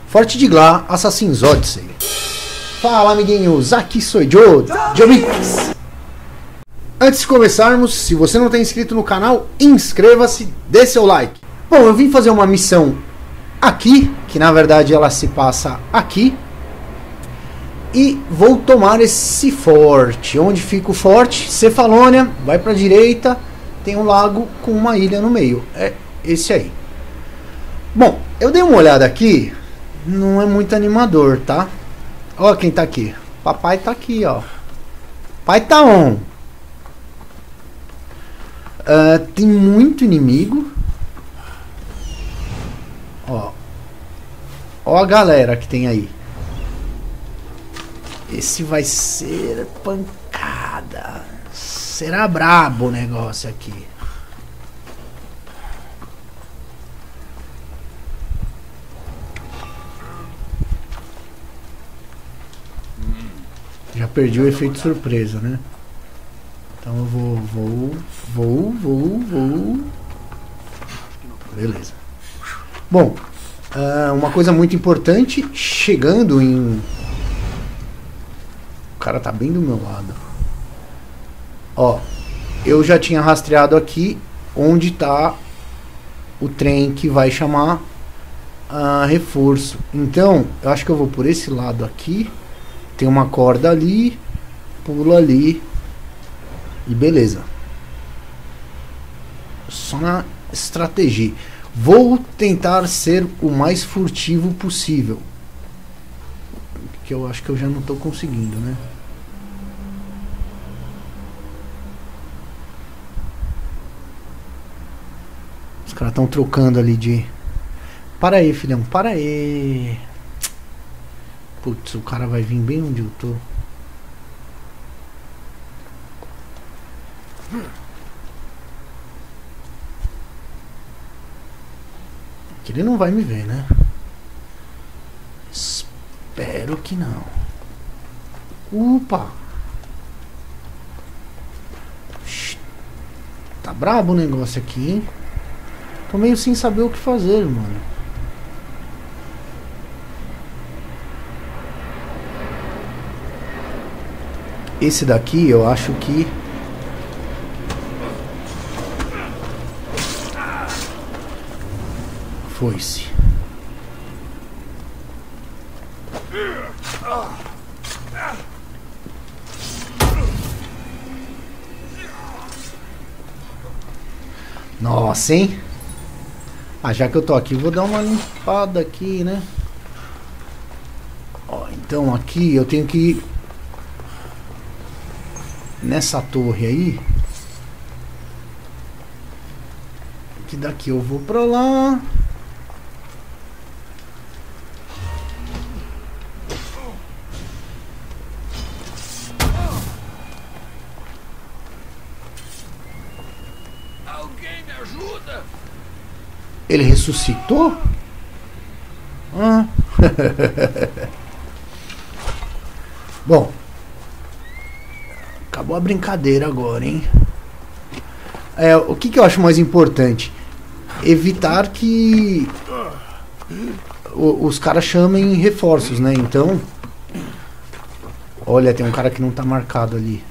Forte de Glá, Assassin's Odyssey. Fala amiguinhos, aqui sou Joe, Jomix. Antes de começarmos, se você não está inscrito no canal, inscreva-se, dê seu like. Bom, eu vim fazer uma missão aqui, que na verdade ela se passa aqui. E vou tomar esse forte. Onde fica o forte? Cefalônia, vai para a direita, tem um lago com uma ilha no meio. É esse aí. Bom, eu dei uma olhada aqui, não é muito animador, tá? Ó quem tá aqui. Papai tá aqui, ó. Pai tá on. Tem muito inimigo. Ó a galera que tem aí. Esse vai ser pancada. Será brabo o negócio aqui. Já perdi o efeito surpresa, né? Então eu vou. Beleza. Bom, uma coisa muito importante, chegando em... O cara tá bem do meu lado. Ó, eu já tinha rastreado aqui onde tá o trem que vai chamar reforço. Então, eu acho que eu vou por esse lado aqui. Tem uma corda ali, pulo ali e beleza. Só na estratégia. Vou tentar ser o mais furtivo possível. Que eu acho que eu já não tô conseguindo, né? Os caras estão trocando ali de... Para aí, filhão, para aí. Putz, o cara vai vir bem onde eu tô. Que ele não vai me ver, né? Espero que não. Opa! Tá brabo o negócio aqui, hein? Tô meio sem saber o que fazer, mano. Esse daqui eu acho que... Foi-se. Nossa, hein? Já que eu tô aqui, vou dar uma limpada aqui, né? Ó, então aqui eu tenho que ir nessa torre aí. Que daqui eu vou pra lá. Alguém me ajuda? Ele ressuscitou? Bom, acabou a brincadeira agora, hein? O que eu acho mais importante? Evitar que os caras chamem reforços, né? Então, olha, tem um cara que não tá marcado ali.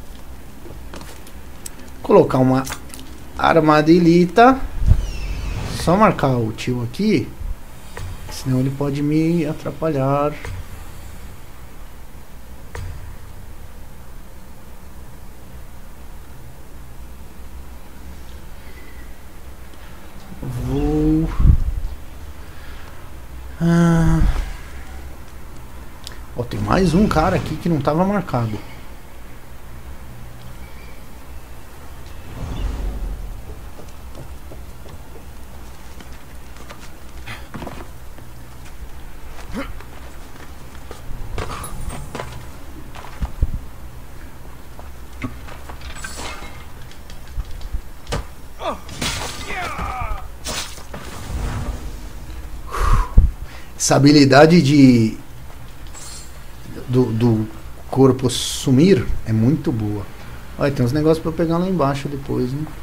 Colocar uma armadilhita. Só marcar o tio aqui, senão ele pode me atrapalhar. Vou... Ó, tem mais um cara aqui que não estava marcado. Essa habilidade do corpo sumir é muito boa. Olha, tem uns negócios pra eu pegar lá embaixo depois, né?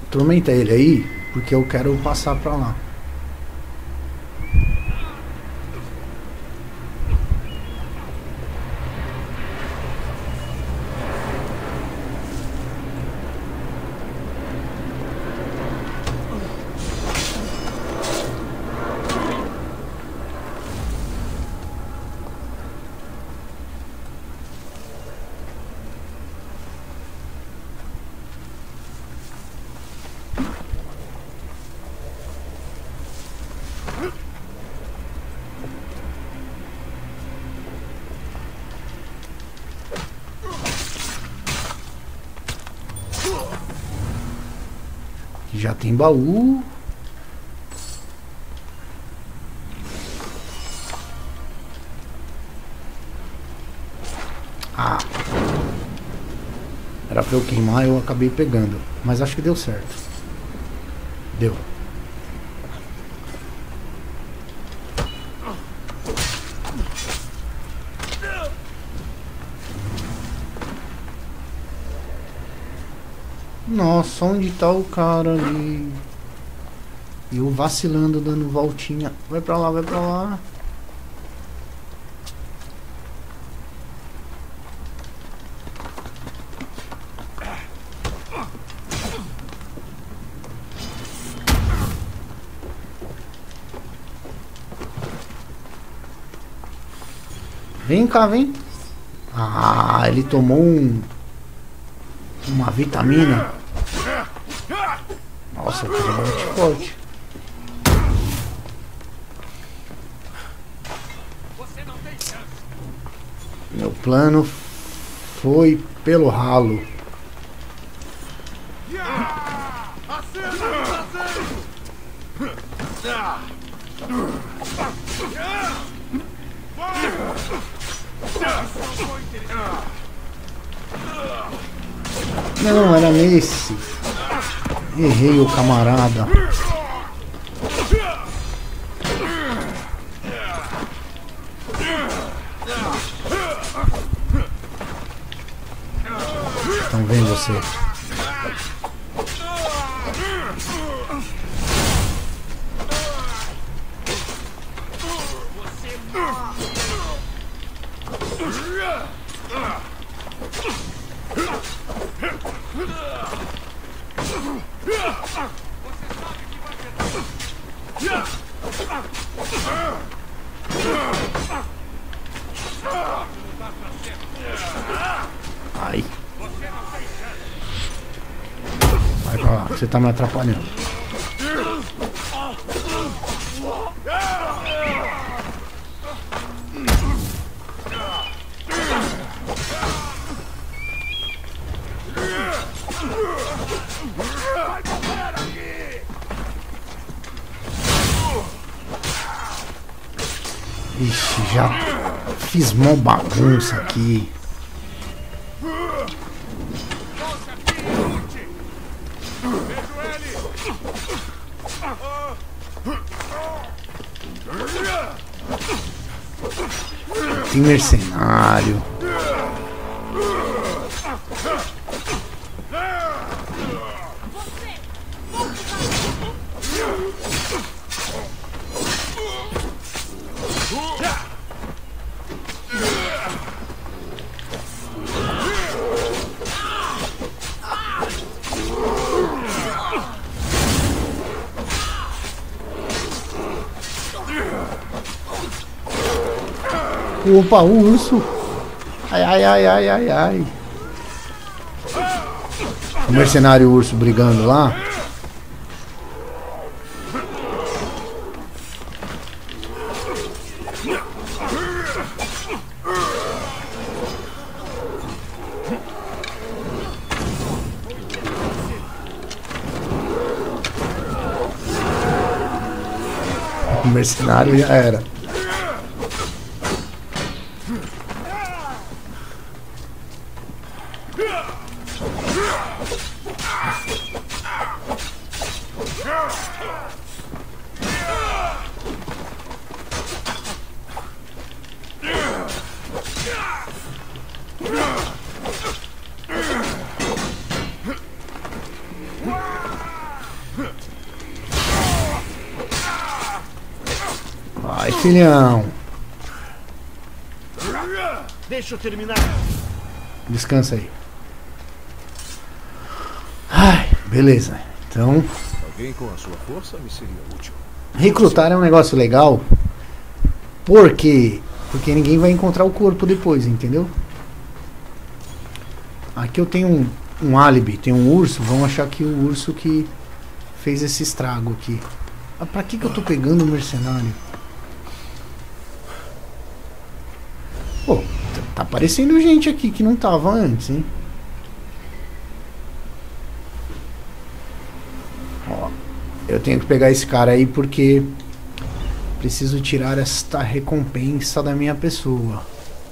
Atormenta ele aí, porque eu quero passar pra lá. Já tem baú. Ah, era pra eu queimar, eu acabei pegando. Mas acho que deu certo. Deu. Nossa, onde tá o cara ali? E eu vacilando, dando voltinha. Vai pra lá, vai pra lá. Vem cá, vem. Ah, ele tomou uma vitamina. Nossa, o cara é muito forte. Meu plano foi pelo ralo. Não, era nesse. Errei o camarada. Então vem você. Ai. Vai pra lá, você tá me atrapalhando. Ixi, já fiz mó bagunça aqui. Tem mercenário. Opa, um urso. Ai, ai, ai, ai, ai, ai. O mercenário e o urso brigando lá. O mercenário já era. filhão. Deixa eu terminar. Descansa aí. Ai, beleza. Então, Alguém com a sua força me seria útil. recrutar é um negócio legal. Porque ninguém vai encontrar o corpo depois, entendeu? Aqui eu tenho um álibi, tem um urso. Vão achar que o urso que fez esse estrago aqui. Ah, pra que eu tô pegando o mercenário? Pô, tá aparecendo gente aqui que não tava antes, hein? Ó, eu tenho que pegar esse cara aí porque preciso tirar esta recompensa da minha pessoa.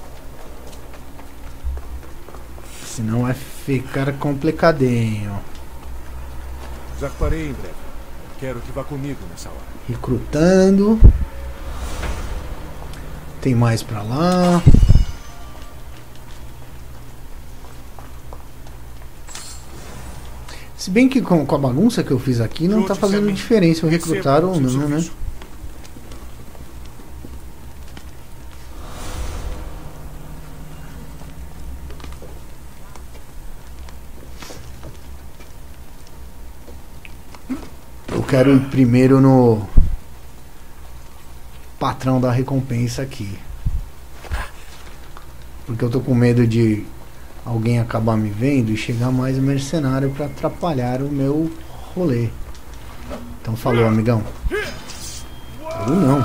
Senão vai ficar complicadinho. Zarparei em breve. Quero que vá comigo nessa hora. Recrutando. Tem mais pra lá. Se bem que com a bagunça que eu fiz aqui não tá fazendo diferença eu recrutar ou não, né? Eu quero ir primeiro no patrão da recompensa aqui. Porque eu tô com medo de alguém acabar me vendo e chegar mais mercenário pra atrapalhar o meu rolê. Então falou, amigão. Ou não.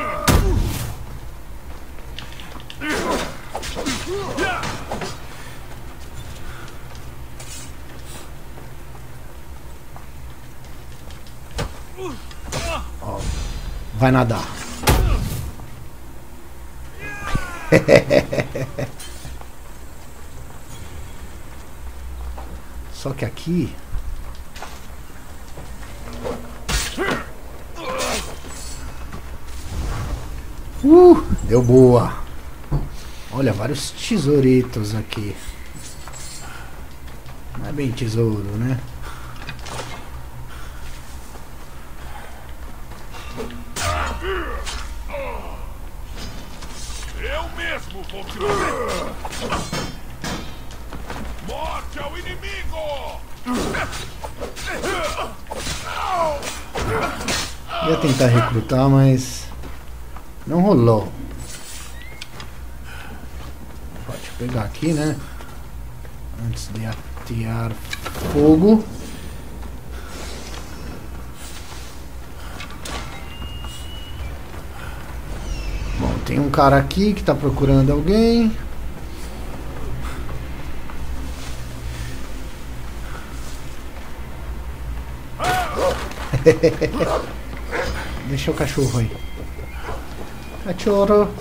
Ó, vai nadar. Só que aqui deu boa. Olha, vários tesouritos aqui. Não é bem tesouro, né? Eu mesmo vou te matar. Morte ao inimigo! Ia tentar recrutar, mas não rolou. Pode pegar aqui, né? Antes de atear fogo. Bom, tem um cara aqui que tá procurando alguém. Deixa o cachorro aí. Cachorro.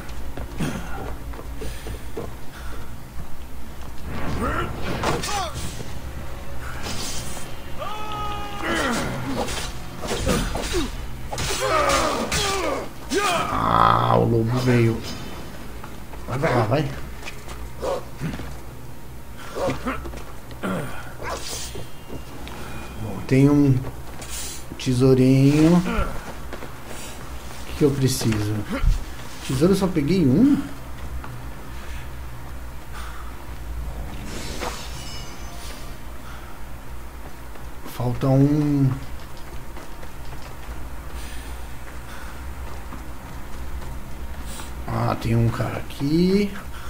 Ah, o lobo veio. Vai pra lá, vai. Bom, tem um tesourinho. O que eu preciso? Tesouro eu só peguei um? Falta um. Ah, tem um cara aqui.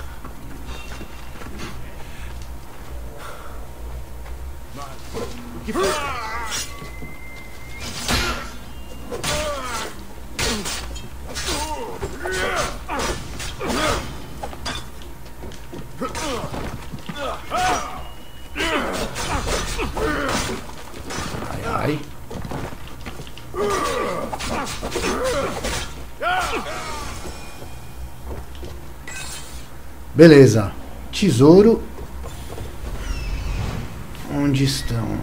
O que foi? Ai, ai. Beleza. Tesouro. Onde estão?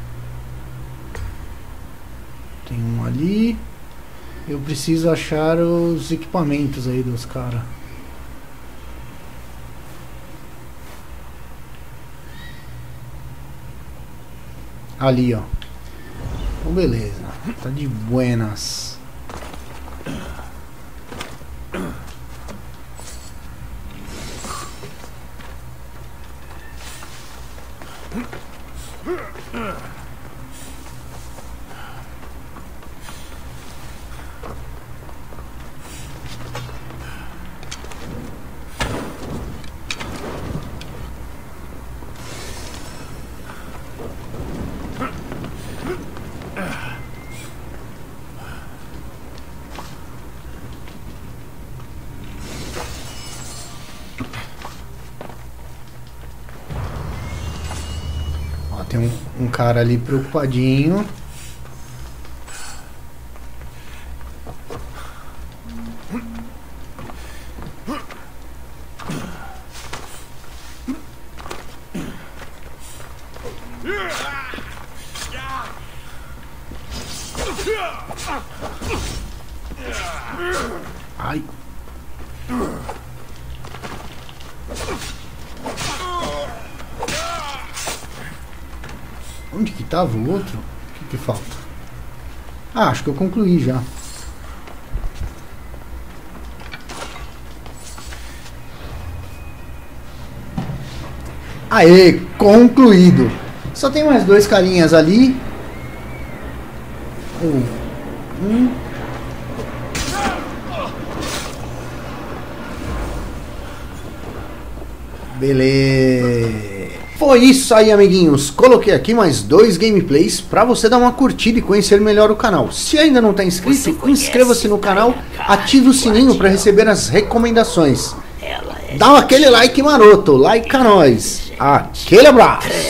Tem um ali. Eu preciso achar os equipamentos aí dos caras. Ali, ó. Então, beleza. Tá de buenas. Tem um cara ali preocupadinho. Ai. Onde que tava o outro? O que falta? Ah, acho que eu concluí já. Aê, concluído. Só tem mais dois carinhas ali. Beleza. Foi isso aí, amiguinhos. Coloquei aqui mais 2 gameplays para você dar uma curtida e conhecer melhor o canal. Se ainda não está inscrito, inscreva-se no canal, ative o sininho para receber as recomendações. Dá aquele like maroto, like a nós. Aquele abraço.